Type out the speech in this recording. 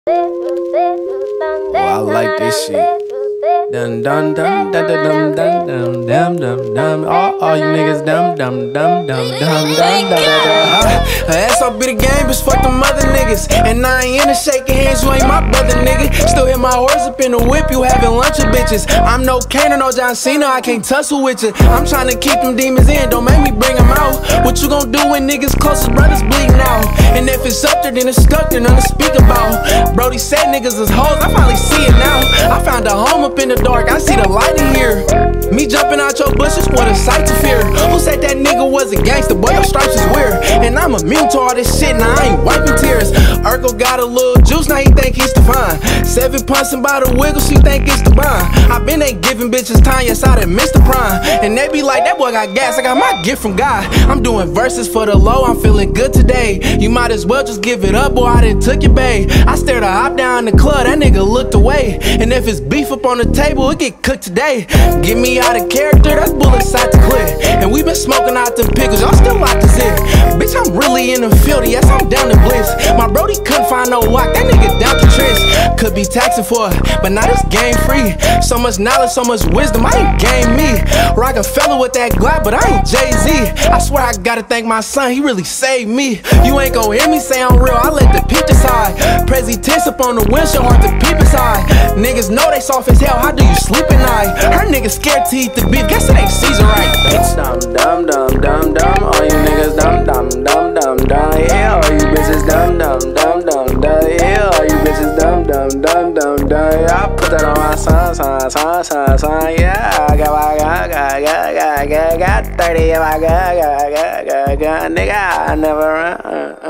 Oh, I like this shit. Dun dun dun dun dun dun dun dun dun dun. All you niggas dum dum dum dum dum dum dum. Ass up be the game, bitch, fuck them other niggas. And I ain't into shaking hands, you ain't my brother, nigga. Still hit my horse up in the whip, you having lunch with bitches. I'm no Kane or no John Cena, I can't tussle with you. I'm trying to keep them demons in, don't make me bring them out. What you gon' do when niggas closest brothers bleeding out? And if it's up there, then it's stuck there, nothing to speak about. Brody said niggas is hoes, I finally see it now. I found a home up in the dark, I see the light in here. Me jumping out your bushes, what a sight to fear. Who said that nigga was a gangster? Boy, your stripes is weird. And I'm immune to all this shit, now I ain't wiping tears. Urkel got a little juice, now he think he's divine. 7 punching by the wiggle, she think it's the bond. I been they giving bitches time, yes I done missed the prime. And they be like, that boy got gas, I got my gift from God. I'm doing verses for the low, I'm feeling good today. You might as well just give it up, boy, I done took your bae. I stared a hop down the club, that nigga looked away. And if it's beef up on the table, it get cooked today. Get me out of character, that's bullets out the clip. And we been smoking out them pickles, y'all still like this it. Bitch, I'm really in the field, yes, I'm down to bliss. My brody couldn't find no walk, that nigga down to tricks. Could be taxing for it, but now it's game free. So much knowledge, so much wisdom, I ain't game me. Rockefeller with that Glock, but I ain't Jay-Z. I swear I gotta thank my son, he really saved me. You ain't gon' hear me say I'm real, I let the peep decide. Prezi tense up on the windshield, hard to peep inside. Niggas know they soft as hell, how do you sleep at night? Her niggas scared to eat the beef, guess it ain't season right. Bitch, dum dum dum dum, all you niggas dum dum dum dum dum. Yeah, all you bitches dum dum dum dum dum. Yeah, all you bitches dum dum dum dum dum. Yeah, I put that on my son. Yeah, I got 30 in my gun, nigga, I never run.